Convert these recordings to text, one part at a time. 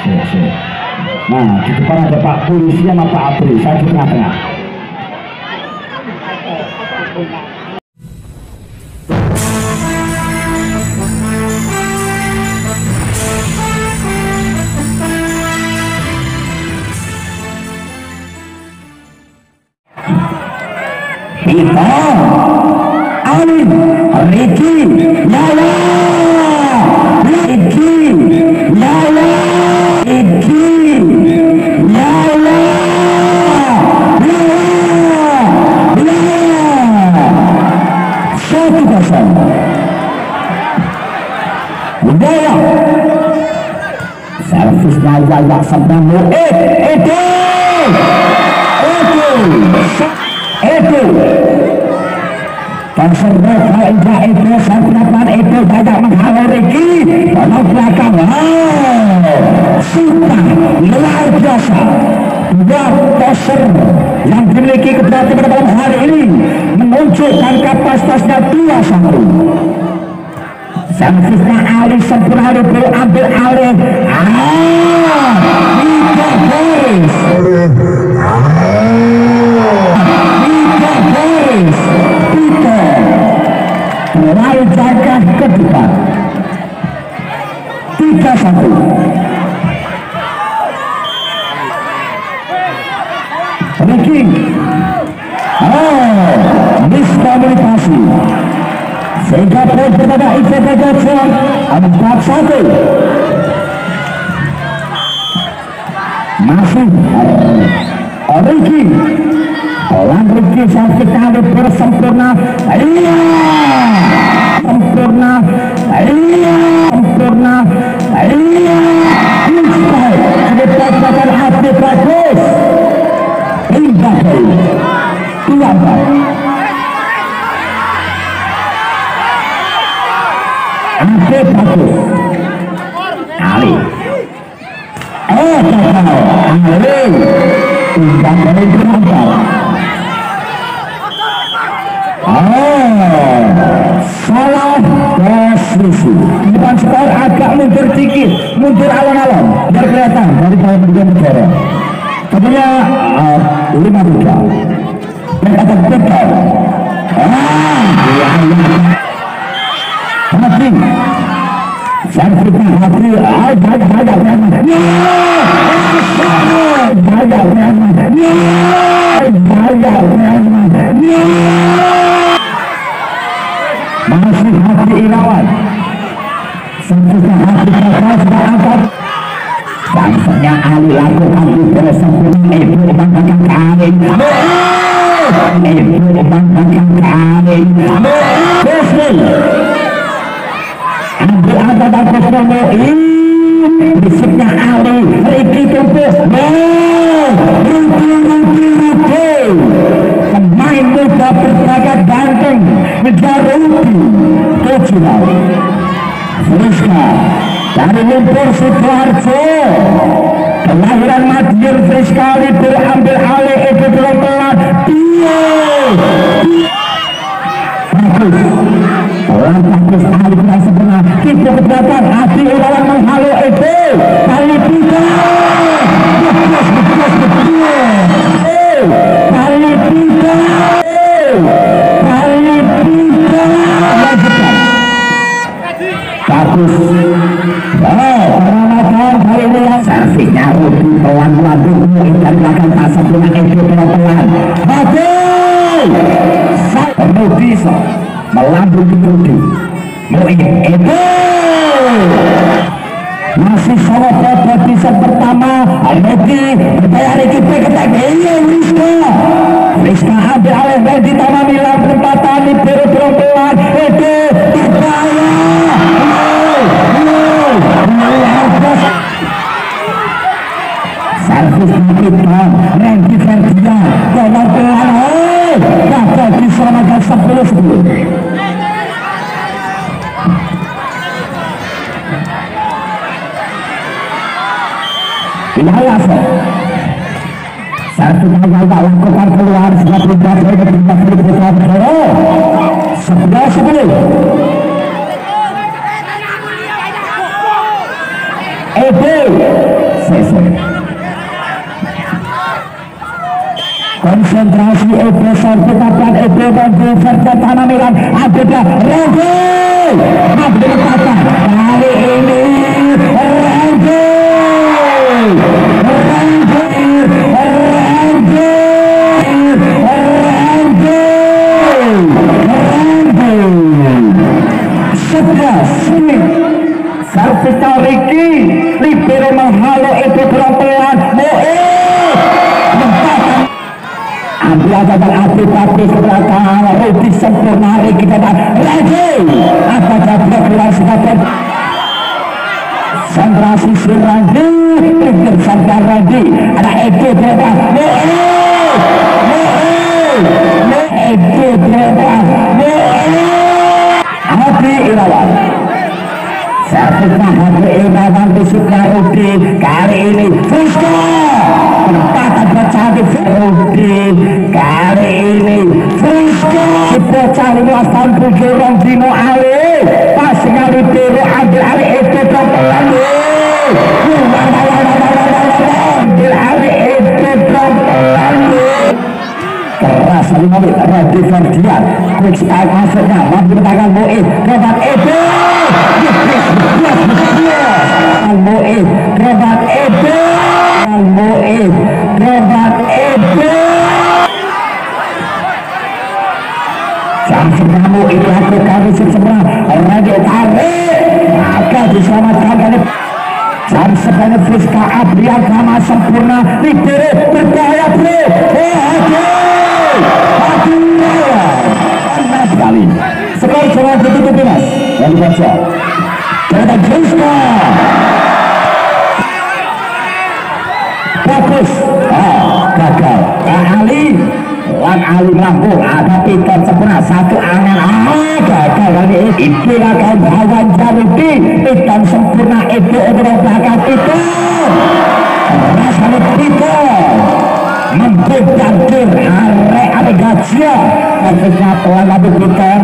Nah, di depan ada Pak Polisi sama Pak Abri, saya di tengah-tengah. Kita Alin Riki Nyawa Riki Nyawa Riki Nyawa satu kosong budaya servis Nyawa sedang itu konservatif Indra itu santrapan itu banyak menghalau Riki pada belakang sudah luar biasa dua poser yang dimiliki keberatan pada malam hari ini menunjukkan kapasitasnya 2-1. servisnya Ali sempurna diambil alih Mika Boris melancarkan ke depan 3-1. Riki miskomunikasi sehingga poin kepada IPB Gajah 4-1. masih Riki Orang Riki sakit kali bersempurna sempurna kedekatan hati bagus indah tuan hati bagus Ali Ali indah dari berangkat salah posisi depan skor agak mundur dikit mundur alon-alon biar kelihatan dari bawah menjadi negara kemudian 5-3 dan ada betul hati servisnya hati masih hati Irawan servisnya hati sudah angkat sangsanya Ali lakukan di bersempurna ibu bangkakan kain ambil ada dan kesana bisiknya Ali Riki tumpus Riki pemain muda berbakat ganteng menjar Rupi Kecilal Friska dari Lumpur Sidoarjo kelahiran Madiun Friska diambil alih itu pelan-pelan bagus orang bagus Ali yang sempurna kita keberatan hati Irawan menghalau itu kali 3 kali 3 bagus peralatan kali ini servisnya Rupi pelan-pelan ikan belakang pasang dengan itu pelan-pelan bagus bisa melambung Rudi itu masih sama pada bisa pertama Rudi berbayar Riki peketak Rizka ambil alih dan ditambah Mila penempatan di pelan itu servis kita Randy Ferdian pelan-pelan gagal diselamatkan 10-10 Wilayah satu gagal lakukan keluar setelah berubah dari ketinggian berubah 11-10 Ede konsentrasi Eko sertifikat Eko dan serta tanamiran ada Rego Abdul Fatah kali ini Rego Sarfita Riki libero menghalo itu pelan-pelan Abdullah dan api ke belakang Rudi sempurna Riki dan Raju apa dapat keluar sebagai Sandra Sisi Randi Riki Sandra Randi ada Eko bebas Eko bebas Api Irawan Sertifika Hati Irawan Besuknya Rudi kali ini Friska penempatan bercantik Rudi kali ini Friska bocah 15 tahun Bujurong Dino Ali pas sekali Dino ambil alih itu pelan ambil alih itu pelan keras menit Radi Ferdian quick style masuknya mampu tangan Mu'id Robat Ebe Mu'id Robat Ebe Mu'id Robat Ebe jam sebenarnya itu aku kami semua Radi tarik maka diselamatkan dari jam sebenarnya Friska Abrian sama sempurna libero berbahaya bro panas sekali skor jangan ditutupi mas yang dibaca ada Friska bagus gagal Ali Lampung ada Peter sempurna satu angan gagal kali ini gagal Bawan Januti Peter sempurna itu untuk belakang itu rasanya Peter membedakan arek ada gajah maksudnya pelan lalu Peter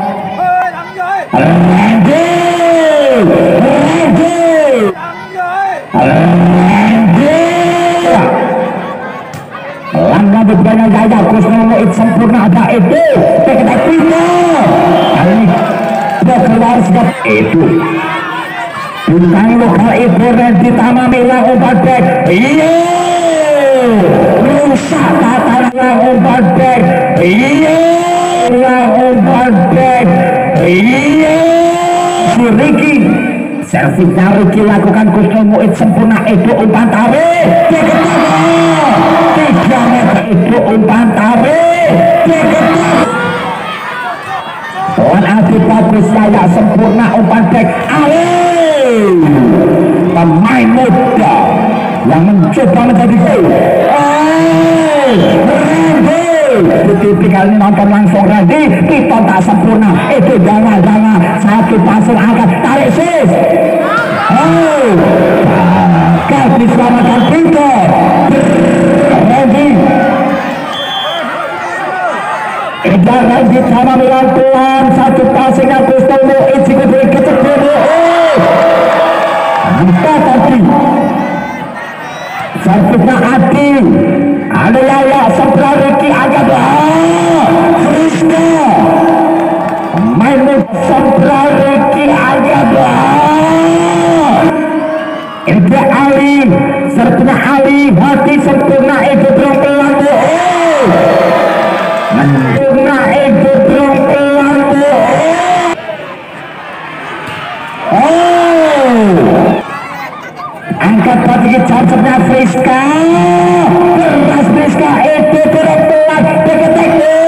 Langga banyak gaya Kusnomo itu sempurna ada itu kita Peter kali ini keluar sedap itu bintang lokal itu Randy Tamamilang umpan back iya rusak tataran umpan back iya umpan back iya si Ricky servisnya Ricky lakukan Kusnomo itu sempurna itu umpan tarik 3 meter itu umpan tarik Tuan Adi bagus saya sempurna umpan back pemain muda yang mencoba menjadi gol Randy kali ini nonton langsung Randy kita tak sempurna itu jangan satu pasang angkat tarik sis kau diselamatkan Peter Randy Randy sama pelan satu passing aku tunggu itu beri kecepatan kita tadi Sarfita Adi ada Yaya sebelah Ricky agak Friska main sebelah Ricky agak itu Ali Sarfita Ali hati sempurna itu pelan sempurna itu pelan angkat bagi campurnya Friska keras Friska itu pelan deketek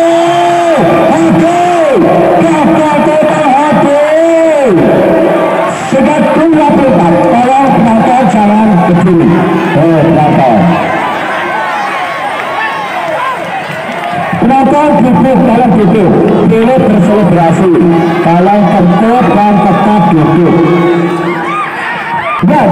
sudah 24 tolong penonton jangan kecil penonton duduk dalam duduk ini berselebrasi kalau tertutup dan tetap duduk nah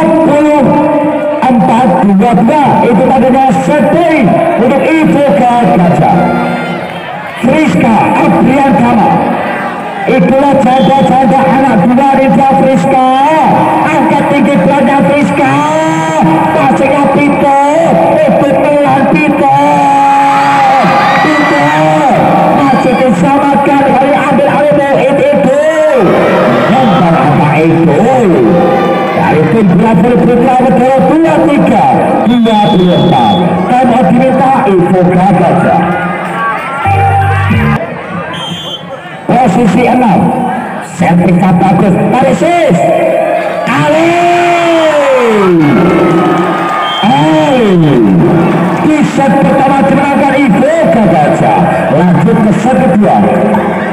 24-22 itu tadinya setting untuk Ibu Gajah Friska Abrian Kama itulah janda-janda anak dua Rida Friska angkat tinggi belanda Friska tim Bravo Putra Negara 23-24. Kamu diminta Ivo Gagaja. Posisi 6 Sertika bagus, tarik sis Ali di set pertama dimenangkan Ivo Gagaja. Lanjut ke set kedua.